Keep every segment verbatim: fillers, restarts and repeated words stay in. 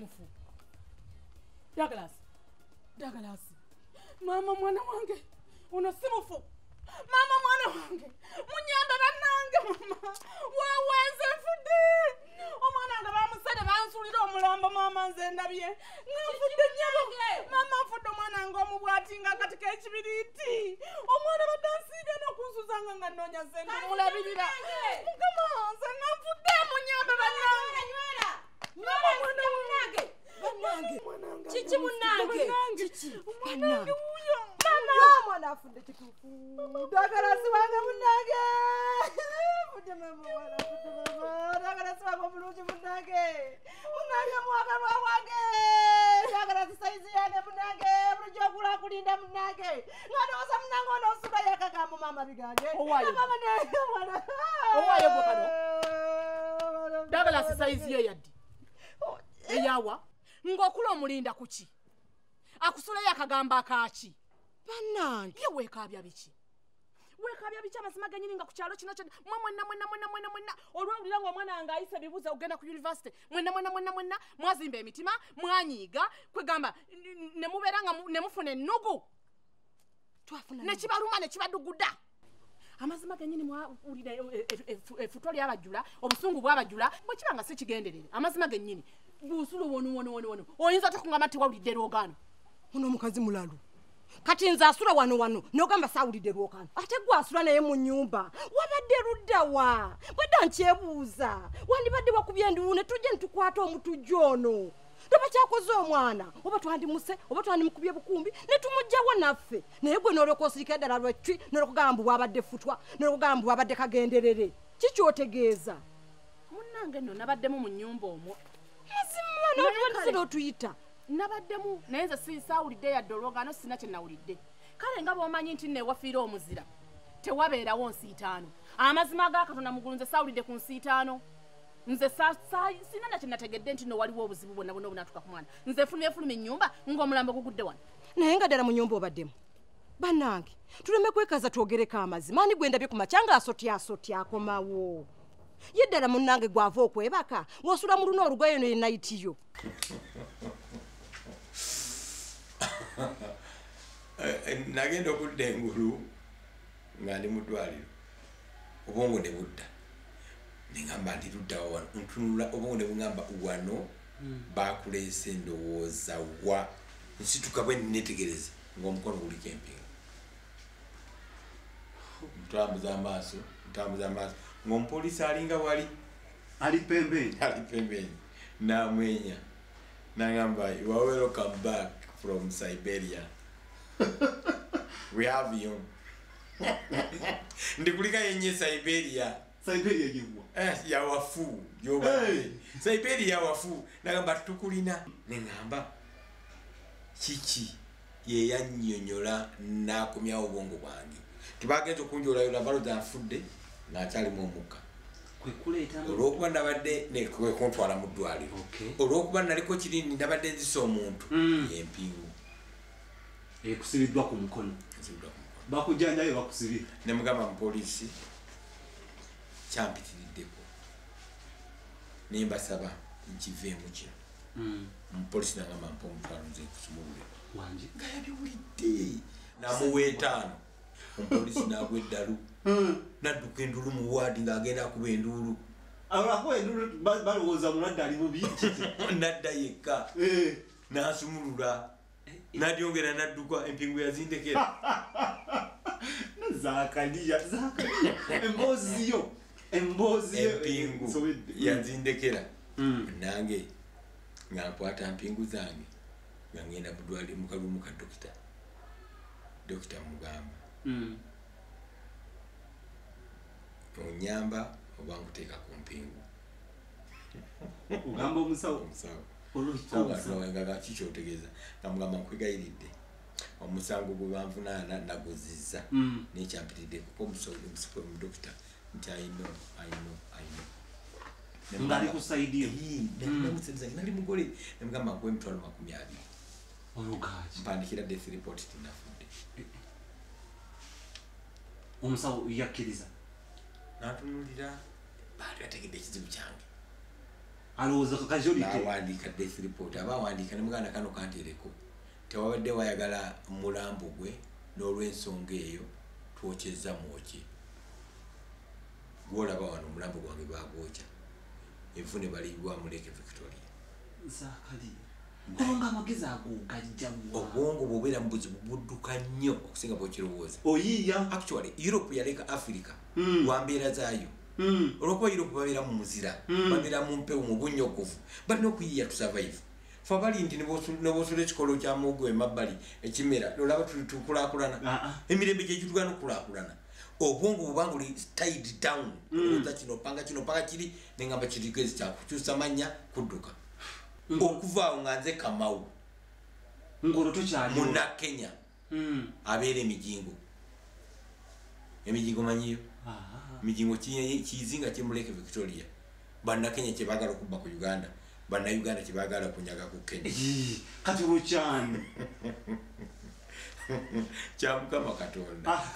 mufu. Douglas. Douglas. Mama mwana wange. Uno si mufu. Mama mwana wange. Munyamba banange mama. Wawenze nfudde. Omwana nga bamusede bansulira omulamba mama nze ndabye. Nfudde nyabo. Mama nfudde omwana nga omubwatinga kati k'ekibiriiti. Omwana badansiiga n'okunsuzanga nga nnoonya sente mulabirira. Mukama nze nfudde munyambe bannange. Mama mwana wange. Bannange. Kiki munnange? Kiki? Bannange wuyo. Mama mwana afudde kituufu. Douglas wange munnange. Fudde mama mwana fudde mama. Douglas wange omulungi munnange. Munnange mwagalwa wange. Douglas saizi yange munnange. Bulijjo okulakulinda munnange. Nga ndowooza munnange onoosula yakagambo mama bigange. Owaayo. Mama nange mwana. Owaayo gwe kano. Douglas saizi ye yaddi. Eyawa. Ng'okula omulinda kuki? Akusulayo akagamba akaaki? Bannange. Ye weekaabya biki? Weekaabya biki amazima gennyini nga ku kyalo kino kyo mwe mwenna mwenna mwenna mwenna mwenna olwawulira ng'omwana wange ayise ebibuuzo ogenda ku university mwenna mwenna mwenna mwenna mwazimba emitima mwanyiiga kwegamba ne mubeera nga ne mufuna ennugu. Twafuna ne kibaluma ne kibadugudda. Amazima gennyini mwawulira effuto lyabajjula obusungu bwabajjula bwe kiba nga si kigenderere amazima gennyini. Busulu wonu wonu wonu wonu. Oyinza tukungamba ti wawulidde lwogano. Uno omukazi mulalu. Kati nze asula wano wano n'ogamba saawulidde lwogano. Ate gwe asula naye mu nnyumba. Wabadde ludda wa? Bwedda nkyebuuza. Wandibadde wakubye enduulu ne tujje ntukwata omutujju ono. Toba kyakoze omwana. Oba twandimuse oba twandimukubye bukumbi ne tumugjawo naffe. Naye gwe n'olyoka osirika eddala lw'ecwi n'olwokugamba mbu bwabadde ffutwa n'olwokugamba mbu bwabadde kagenderere. Kiki otegeeza? Munnange nno nabaddemu mu nnyumba omwo. Mazima n'olwenziro tuyita. Nabaddemu naye nze si saawulidde yadde olwogano sina kye nawulidde. Kale nga bw'omanyi nti nne wafiira omuzira tewabeerawo nsiitaano. Amazima ga Katonda mugulu nze saawulidde ku nsiitaano. Nze sina na kye nategedde nti nno waliwo obuzibu bwonna bwonna obunaatuka ku mwana. Nze fulumye fulumye ennyumba ng'omulambo gugudde wano. Naye nga ddala mu nnyumba obaddemu. Bannange tuleme kwekaza twogereko amazima ani gwe ndabye ku makya ng'asotya asotya akomawo. Yeddala munnange gwava okwebaka wosula mu luno olugoye eno ye nayitiyo. Nagenda okudda engulu nga ndi mu ddwaliro obwongo ne budda ne ngamba nti ludda wano ntunula obwongo ne bugamba wano bakuleese ndowooza wa nsituka bwe netegereze ng'omukono guliko empingu ntambuza amaaso ntambuza amaaso ng'omupoliisi alinga wali ali pembeni ali pembeni namwenya nagamba you are welcome back from Siberia. We have you. Ndikulika yenye Siberia. Siberia gimwa. Eh ya wafu yoba. Hey. Siberia wafu nagamba tukulina nengamba kiki ye yannyonnyola nakomya obwongo bwange. Tibageze kunjola yo nabalo za fudde na kyali mu muka. Kwe kuleeta mu. Olwokuba ndabadde ne kwe kontwala mu ddwaliro. Okay. Olwokuba naliko kirindi ndabadde nzisa omuntu. Mm. Empingu. E kusibiddwa ku mukono. Kusibiddwa ku mukono. Bakujanjayo bakusibira. Ne mugamba mu poliisi kyampitiriddeko. Ne mbasaba nkiveemu kino. Mm. Mu poliisi nagamba mpa omutwalo nze kusumulule. Wangi. Nga yabiwulidde. Namuwa etaano. Omupoliisi n'agwa eddalu. Nadduka enduulu mu waadi ng'agenda akuba enduulu. Abakuba enduulu balowooza mulwadde ali mubi. Nadda yekka. N'asumulula. Nadyongera nadduka empingu yazindekera. Zakaliya, zakaliya. Emboozi yo. Emboozi yo. Empingu yazindekera. Nange nga nkwata mpingu zange nga ngenda mu ddwaliro mu kalumu ka dokita. Dokita mugamba. Onyamba oba nkuteeka ku mpingu. Ugamba omusawo. Omusawo. Olukisawo. Nga kikyotegeeza nga mugamba nkwegayiridde omusango gwe banvunaana naguzizza n'ekyampitiridde kuko omusipo mu dokita nti ayino ayino ayino ngali kusaidiyo namusiriza nali mugole nemugamba nkuwa emitwalo makumi abiri olugaji mpandikira death report tinafudde omusawo yakkiriza n'atunulira baali bategedde ekizibu kyange alowooza kakajolite n'awandiika death report abawandiika ne muganda kano kantereko tewabadde wayagala mulambo gwe n'olw'ensonga eyo twokyezza mwoki gwolaba wano omulambo gwange bagwokya envune balibwamu Lake Victoria. Zakariya olonga amagezi ago gajjawa obwongo bwobeera mu buzibu budduka nnyo okusinga bw'okirowooza. oyiya Actually Europe yaleka Africa Mm. lwa mbeera zaayo. Mm. olwokuba Europe babeera mu muzira babeera mu mpewo mu bunnyogovu balina okuyiya to survive. Fe abali nti ne bw'osula ekikolo kya muwogo emabbali ekimera olaba tukulaakulana Ah, ah. emirembe gye gitugana okulaakulana obwongo bubanga oli tied down olowooza kino panga kino panga kiri neŋŋamba kirigezi kyakukyusa mannya kudduka okuva awo nga nze Kamau ngolo tokyali munnakenya Mm. abeera emijingo emijingo manyiyo Ah. emijingo kiyizinga kye mu Lake Victoria bannakenya kye baagala okubba ku Uganda bannayuganda kye baagala kunyaga ku Kenya Ii, kati bukyani kya Mukama Katonda. Ah.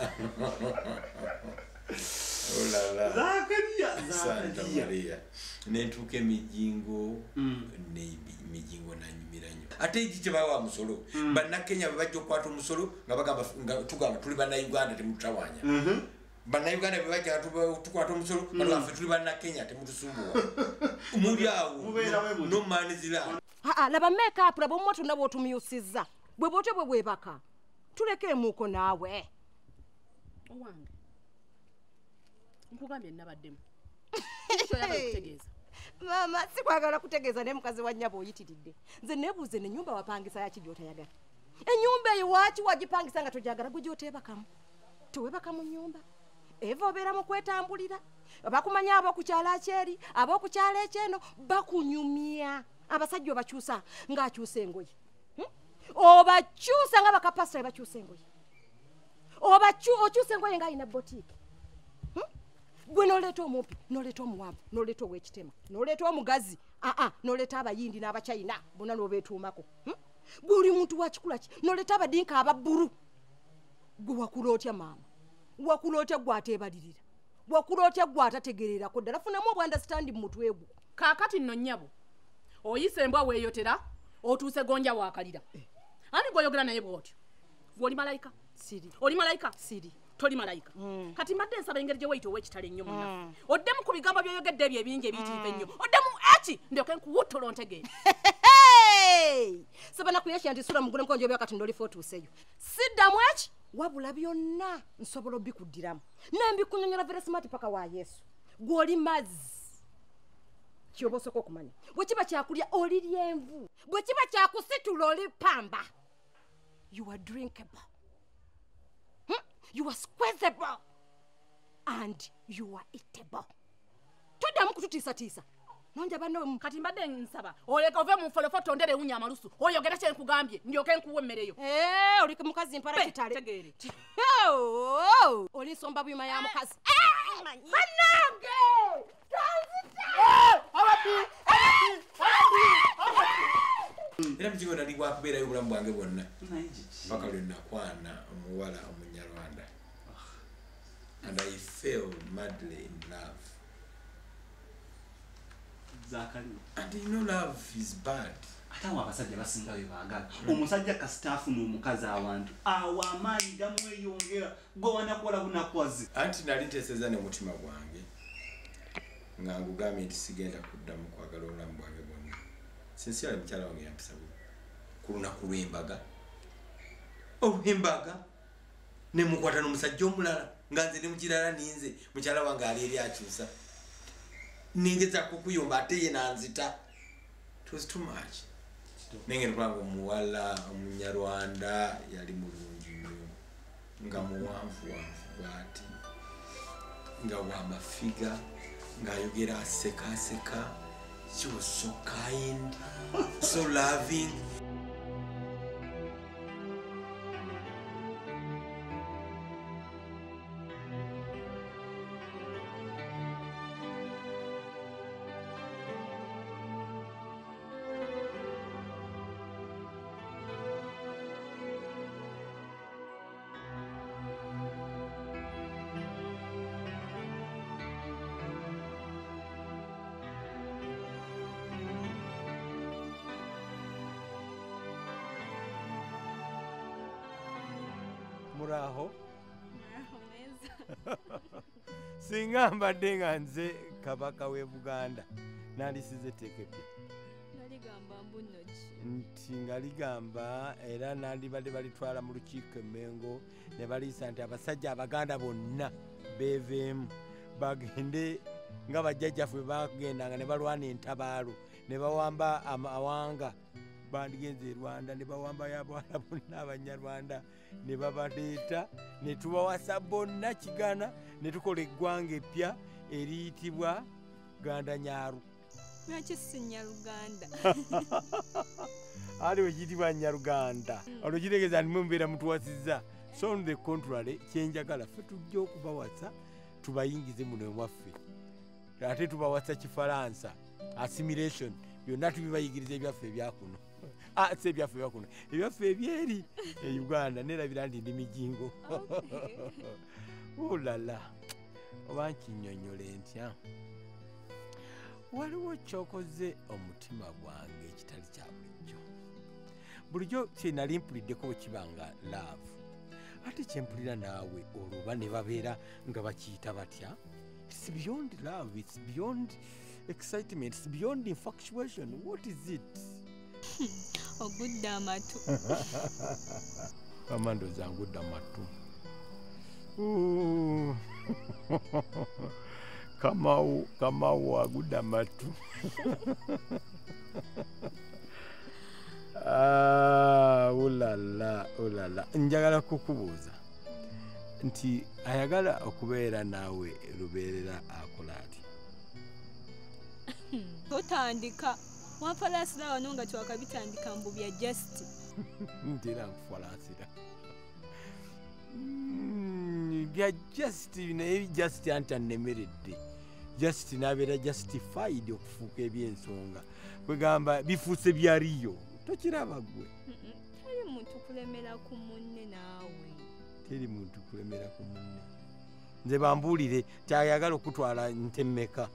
olala Zakariya Santa Zakariya Maria nentuuka emijingo Mm. emijingo nanyumira nnyo ate eki kyebawa musolo bannakenya bwe bajja okukwata omusolo nga bagamba nga tugamba tuli bannayuganda temututawanya Mhm. bannayuganda bwe bajja tukwata omusolo batwaffe tuli bannakenya temutusumbuwa muli awo Mubeerawo muti. nomanizira aa laba makeup laba omumwa tonna bw'otumyusizza bwe bwotyo bwe bwebaka tuleke emuuko naawe owange nkugambye nabaddemu kyoyagala okutegeeza maama sikwagala kutegeeza naye mukazi wa nnyabo oyitiridde nze neebuuze nenyumba wapangisa yaki gy'otayagala ennyumba eyo waaki wagipangisa nga togyagala gwe gy'oteebakamu tewebaka mu nnyumba eva obeera mu kwetambulira bakumanya ab'okukyala akyeri ab'okukyala ekyeno bakunyumya abasajja obakyusa ng'akyusa engoye Hmm? obakyusa nga bakapasitale bakyusa engoye okyusa engoye ng'alina botiiki gwe noleeta omumpi noleeta omuwanvu noleeta ow'ekitema noleeta omugazi aa noleeta abayindi n'abacyayina bonna n'obeetuumako gwe oli muntu wakikula ki noleeta abadinka ababbulu gwe wakula otya maama wakula otya gwe ateebalirira wakula otya gwe atategererako ddala funamu obwandastandi mu mutwe gwo kaakati nno nnyabo oyise embwa weeyotera otuuse gonja waakalira ani gweoyogera naye bw'otyo gwe oli malayika siri oli malayika siri toli malayika kati mbadde nsaba engeri gye weyita ow'ekitale ennyo munna oddemu ku bigambo by'oyogedde ebyo ebingi ebiyitirivu ennyo oddemu eki ndyoke nkuwuttula ontegeere saba nakuyekya nti sula mugule mukonjo bya kati ndoli fotuuseyo siddamu eki wabula byonna nsobola obbikuddiramu nembikunyonyola very smart paka wa yesu gw'oli mazzi kyoba osooka okumanya bwe kiba kyakulya oli lyenvu bwe kiba kyakusitula oli pamba you are drinkable hmm? you are squeezable and you are eatable toddamu kututiisatiisa nonja banno kati mbadde nsaba oleka ove mu nfolofo tondera ewunya amalusu oyogera kye nkugambye ndyoke nkuwa emmere Eh, oli mukazi mpala Pe, kitale tegeere. Oh, oli nsomba buyima ya mukazi banange era mukiko nali bwakubeerayo obulamu bwange bwonna naye kiki paka lwe nakwana omuwala omunyarwanda and I fell madly in love. Zakariya And you know love is bad. ate awo abasajja basinga bye baagala omusajja kasitaafu n'omukazi awantu awo amaanyi gamweyongera gowanakuwala bunakwazi Anti nali nteeseza ne mutima gwange nga ngugambye nti sigenda kuddamu kwagala obulamu bwange bwonna. Sinsiale mukyala wange yampisa bubi ku lunaku lw'embaga. Olw'embaga ne mukwata n'omusajja omulala nga nze ne mukirala ninze mukyala wange ali eri akyusa. Ningezaako okuyomba ate ye nanzita. It was too much. Nenge nkulanga omuwala omunyarwanda yali mulungi nnyo nga muwanvu wanvu bw'ati nga wamafiga ng'ayogera aseka aseka. She was so kind, so loving. muraho Muraho neza. singa mbadde nga nze kabaka w'e Buganda nandisize tekepe Naligamba mbunoki. nti nga ligamba era nandibadde balitwala mu lukiiko emengo ne baliisa nti abasajja abaganda bonna beeveemu bagende nga bajjajjaffe bagendanga ne balwana entabaalo ne bawamba amawanga bandigenze e Rwanda ne bawambayo abawala bonna abanyarwanda ne babaleeta ne tubawasa bonna kigana ne tukola eggwanga eppya eriyitibwa Gandanyaaru. Lwaki si Nnyaluganda? Ali wekiyitibwa Nnyaluganda olwo kitegeeza nti mumbeera mutuwasizza so on the contrary kyenjagala ffe tujja okubawasa tubayingize muno ewaffe ate tubawasa Kifalansa assimilation byonna tubibayigiriza ebyaffe ebyakuno ah si ebyaffe ebyakuno ebyaffe ebyeri e Uganda nerabira nti ndi mijingo olala oba nkinyonyole ntya waliwo kyokoze omutima gwange ekitali kya bulijjo bulijjo kyenali mpuliddeko bwekibanga love ate kyempulira naawe olwoba ne babeera nga bakiyita batya it's beyond love it's beyond excitement it's beyond infatuation what is it Ogudde amatu. amando zangudde amatu Ooh. Kamau, Kamau agudde amatu. Ah, ulala, ulala. Njagala kukubuuza nti ayagala okubeera naawe lubeerera akola ati. Totandika. Wanfalaasira wano nga twakabitandika mbu bya just. Ntera nkufalaasira. Bya just naye just anti annemeredde. Just nabeera justified okufuuka ebyensonga kwegamba bifuuse byaliyo tokiraba gwe teri muntu kulemera ku munne naawe teri muntu kulemera ku munne nze bambuulire kyayagala okutwala ntemmeka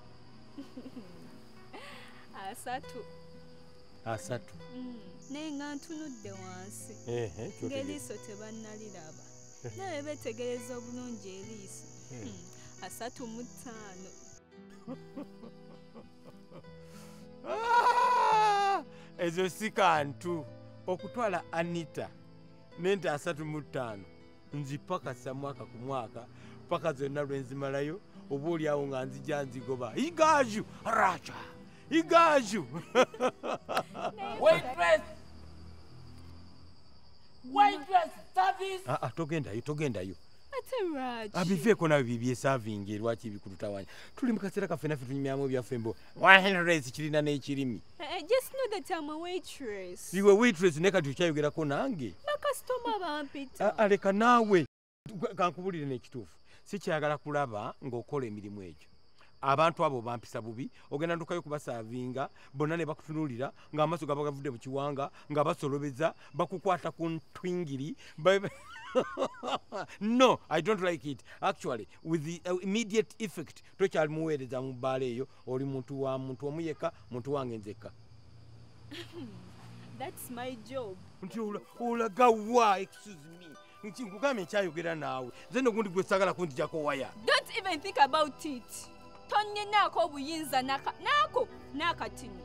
asatu asatu naye nga ntunudde wansi ehe ng'eriiso tebannaliraba naye beetegereza obulungi eriiso asatu mu ttaano ezo si kantu okutwala Anita nente asatu mu ttaano nzipakasa mwaka ku mwaka paka zonna lwenzimalayo oba oliawo nga nzija nzigoba igaju racha igaju Waitress! Waitress! Service! ah, ah, togendayo togendayo ate lwaki abiveeko nawe bibyesavinga lwaki bikututawanya tuli mu kaseera kaffe naffe tunyumyamu ebyaffe mbo wahenres kirina n'ekirimi I just know that I'm a waitress. iwe waitress ne kati okyayogerako nange bakasitoma bampita aleka naawe kankubulire n'ekituufu sikyagala kulaba ng'okola emirimu egyo abantu abo bampisa bubi ogenda ndukayo kubasavinga bonna ne bakutunuulira ng'amaaso gaba gavudde mu kiwanga nga basolobeza bakukwata ku ntwingiri no I don't like it actually with the uh, immediate effect tokyalimuweereza mu bbaala eyo oli muntu wa muntu omuyeka muntu wange nzekka that's my job nti olaga wa excuse me nti nkugambye nkyayogera naawe nze nogundi gwe saagala kunzijako waya don't even think about it tonyenaako obuyinza naka naako naakatini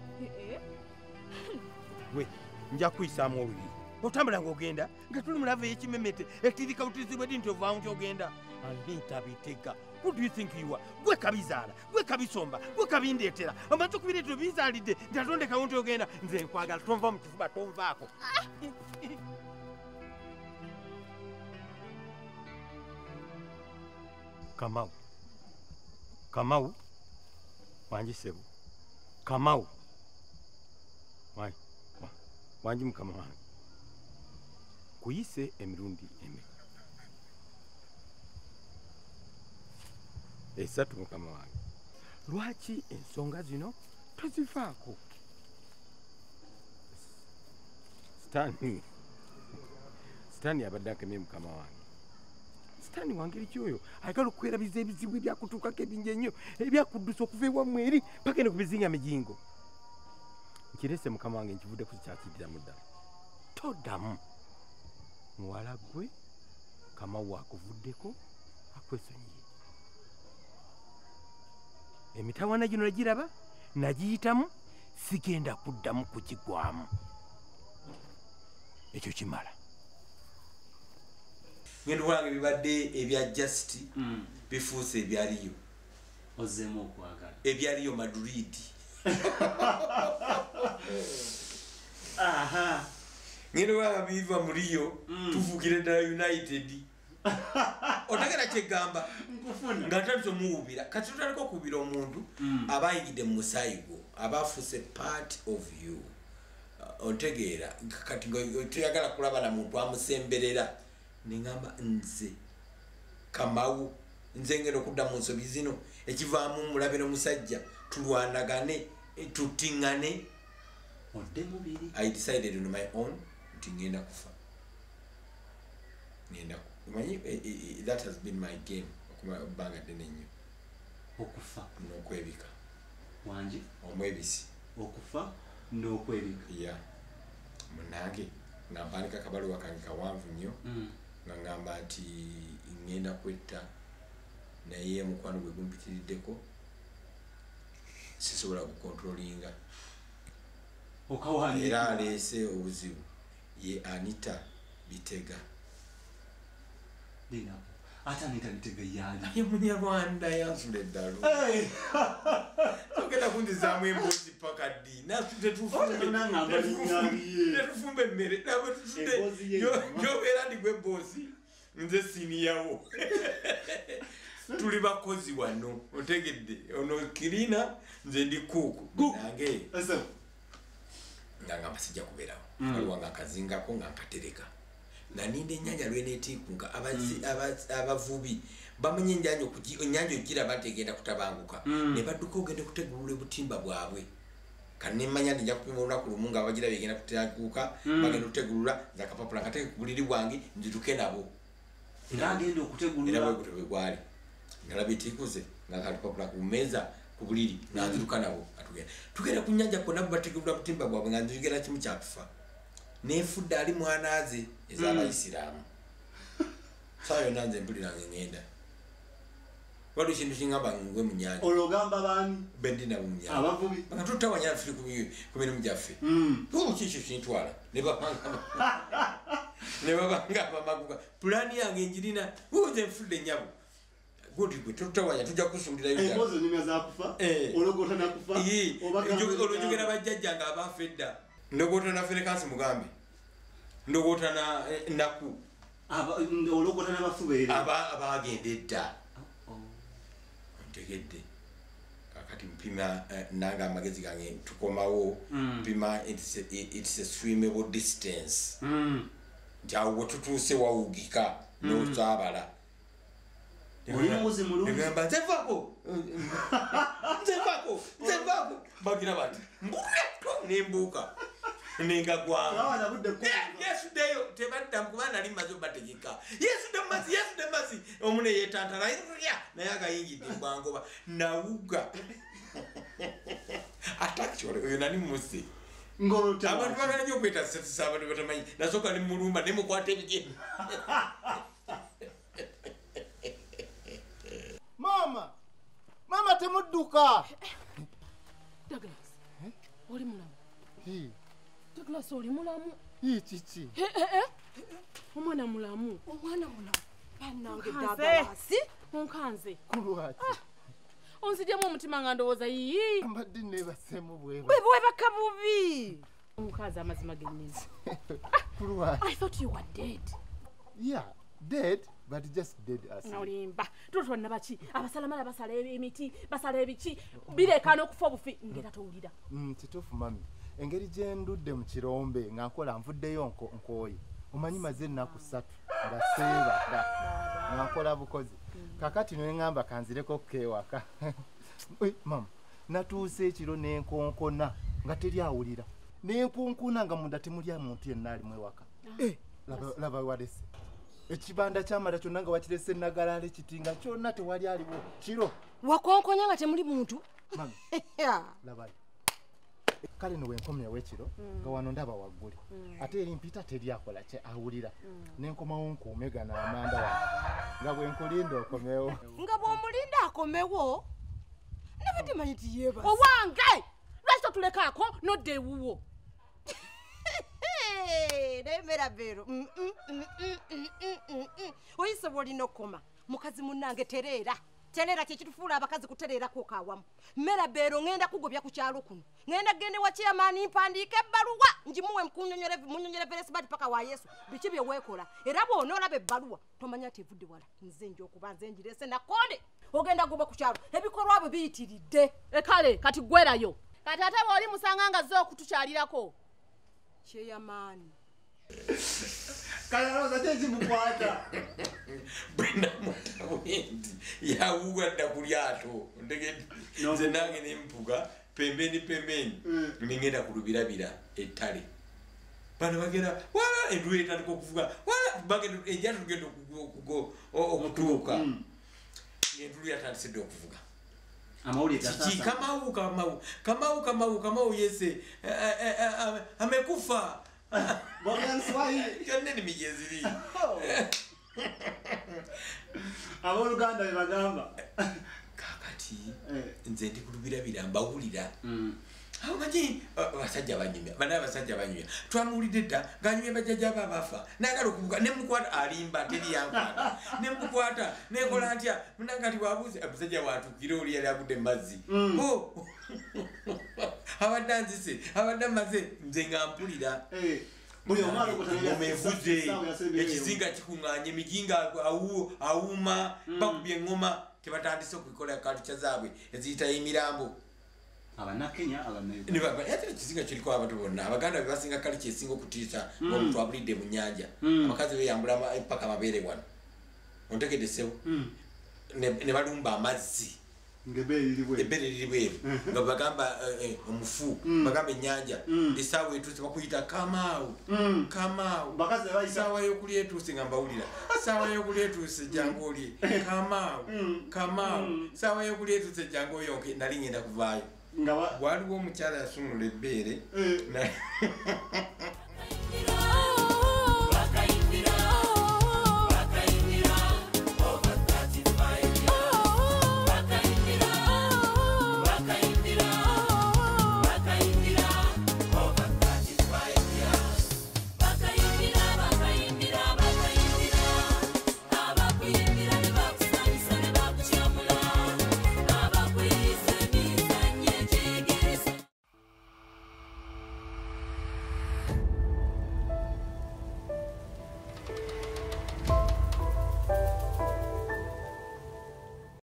we nja kuyisaamu oluliri otambula ng'ogenda nga tuli mulava ey'ekimemete etirika butizibwe ddi nti ovaamu kyogenda anita bitega who do you think you are gwe kabizaala gwe kabisomba gwe kabindeetera omanyi okubireetera bizaalidde nti atondekawo nti ogenda nze nkwagala tonva mu kifuba tonvaako Kamau Kamau wanjisebo Kamau wai wanji mukama wange kuyise emirundi emeka esatu mukama wange lwaki ensonga zino tozifaako Stani Stani abadde akemye mukama wange Stani wangeri kyoyo ayagala okwerabiza ebizibu ebyakutuukako ebingi ennyo ebyakuddusa okuva ewammwe eri paka eno ku bizinga migingo nkirese mukama wange nkivudde ku kyakiddiramu ddala toddamu muwala gwe Kamawu akuvuddeko akwesonyiye. Emitawana gino nagiraba nagiyitamu sigenda kuddamu kugigwamu. Ekyo kimala. Ngendo wange bibadde ebya just bifuuse ebyaliyo. Ozzeemu okwagala. Ebyaliyo Madrid. Aha. Ngendo wange biva mu Rio tuvukire ddala United. Otagera kyegamba nkufuna nga tatso muubira kati tutaliko kubira omuntu abayigide mu musayigo abafuse part of you. Otegeera kati ngo tuyagala kulaba na muntu amusemberera ningamba nze Kamawu nze ngero kudda mu nsobi zino ekivaamu mulabe no musajja tulwanagane tutingane odde mubiri. I decided on my own nti ngenda kufa ngenda manyi that has been my game okubanga ddene nnyo okufa n'okwebika wangi omwebisi okufa n'okwebika ya munange nampandika kabaluwa kange kawanvu nnyo nga ngamba nti ngenda kwetta naye mukwano gwe gumpitiriddeko sisobola kukontrolinga okawandiika era aleese obuzibu ye Anita Bitega. Dina ate Anita Bitega yali ye munyarwanda yansula eddalu togenda kunzizaamu emboozi paka ddi netufumba emmere gyobeera ndigwe emboozi nze siniyawo tuli bakozi wano otegedde ono kirina nze ndi kuuku nange nga ngamba sijja kubeerawo waliwo nga nkazingako nga nkatereka naninda ennyanja lweneetiiku nga abavubi bamanye ennyanja ogiraba nti egenda kutabanguka ne badduka ogenda kutegulula obutimba bwabwe kati nemmanya nti nja kupima olunaku lumu nga abagiraba egenda kutaguka bagenda okutegulula nze akapapula nkateke ku buliri bwange nzituke nabo era agenda okutegulula era bwegutwe bwe gwali ngalaba etiikuze nga kalipapula ku mmeeza ku buliri nga nzituka nabo atugenda tugenda ku nnyanja kwonna bategulula butimba bwabwe nga nzigera kimu kyakufa nefudde ali mwanaaze ez'abayisiraamu saa yonna nze mpuliranga ngenda waliwo ekintu kingamba ngwe mu nyanja olwogamba baani bendi nabo mu nyanja abavubi nga tutawanya tuli ku mirimu gyaffe kikyo kintwala ne babanga abamaguga pulaani yange enjirina nze nfudde ennyabo gudi gwe tutawanya tujja kusuulirayo olwojogera bajjajja nga abaafa edda ndogota na Ferekansi Mugambe ndogota na Naku ologota n'abafubeere abagenda edda ntegedde kakati mpima nange amagezi gange tukomawo mpima it's a swimmable distance nti awo wetutuuse wawugika n'osaabala olinomuzi mulungi ngamba nzevako nzevako nzevako bagira bati nembuuka ninga gwanga yesudeyo tebaddamu kuba nali maze obategeka yesude mumazi yesude mumazi omune yetantala naye agayingidde mbwangoba nawuga atakitole oyo nani musi abantu bagala nyo okweta setisa abantu batamanyi nasooka ni mulumba nemukwata ebigeni mama mama temudduka Douglas oli mulamu Hi. Douglas oli mulamu Hi chichi. Omwana mulamu omwana mulamu bannange Douglas onkanze kulwaki onzijemu omutima nga ndowooza yiyi mbadde neebasemu bweba bwe bwebaka bubi omukazi amazima gennyezi kulwaki I thought you were dead. yeah dead but just dead as olimba tutonna baki abasalamala basala emiti basala ebiki bireekana okufa obufi ngera towulira mm, kituufu mami engeri gye ndudde mu kirombe nga nkola nvuddeyo nkooyi omanyi maze ennaku ssatu nga seebaka nga nkola bukozi kakati ne ngamba kanzireko keewaka mama natuuse ekiro n'enkonkona nga teri awulira n'enkonkona nga munda temulya muntu yenna alimu ewaka laba walese ekibanda kyamala kyonna nga wakirese nagalaale kitinga kyonna tewali aliwo kiro wakonkonya nga temuli muntu mami labayo kale no wenkomyewo ekiro nga wano ndaba wagguli ate eri mpita teri akola kye awulira nenkomawo nkuumegana amanda wange nga bwenkulinda okomewo nga bw'omulinda akomewo nabadde manyi ti yeeba owange lwaki totulekaako nodda ewuwo nemera beero oyisobola olina okukoma mukazi munnange tereera tereera kyekitufuula abakazi kutereerako kawamu mera beero ŋŋenda kugobya ku kyalo kuno ŋŋenda gende wa chairman mpandiika ebbaluwa njimuwe munyonyere veresibati paka wa yesu biki bye weekola era bw'onoolaba ebbaluwa tomanya nti evudde wala nze nja okuba nze njireese nakonde ogenda goba ku kyalo ebikolwa bwe biyitiridde ekale kati gwerayo kati ate bw'oli musanga nga zo okutukyalirako kyeyamaani Kalaroza tezimukwata. Bwenda mutawendi yawuga dda ku lyato ndege nze nange nempuga pembeni pembeni ningenda kulubirabira ettale bano bagenda wala endule etandika okuvuga wala bagenda ejjatu tugenda okutuuka endulu yatandisedde okuvuga amawulire gasasa kiki kamau kamau kamau kamau kamau yese amekufa Bwana Swahili yonne ni mijeziri Ab'Oluganda be bagamba kakati nze ndi kulubirabira mbawulira awo manyi basajja banyumya bana basajja banyumya twamulidde dda nganyumya bajjajja babafa nagala okubuka ne mukwata alimba teri yankwata ne mukwata nekola ntya munangati wabuze abasajja watukire oli yali agudde mazzi oh abadde anzise abadde maze nze nga mpulira buli omwana omevuze ekizinga kikuŋŋaanye emiginga awuuma bakubye eŋŋoma tebatandise okubikola kalukya zaabwe eziyitayo emirambo abanakenya abanauganda ate ekizinga kiriko abantu bonna abaganda be basinga kali kyesinga okutiisa ng'omuntu abulidde mu nnyanja abakazi beyambula paka amabeere wano ontegedde sewo ne balumba amazzi ebbere liri bweru nga bagamba omufu bagamba ennyanja esaawa etuuse bakuyita kamaawo kamaawo saawa y'okulya etuuse nga mbawulira saawa y'okulya etuuse jangu olye kamaawo kamaawo saawa y'okulya etuuse jangu oyonke nali ngenda kuvaayo waliwo omukyala yasumula ebbeere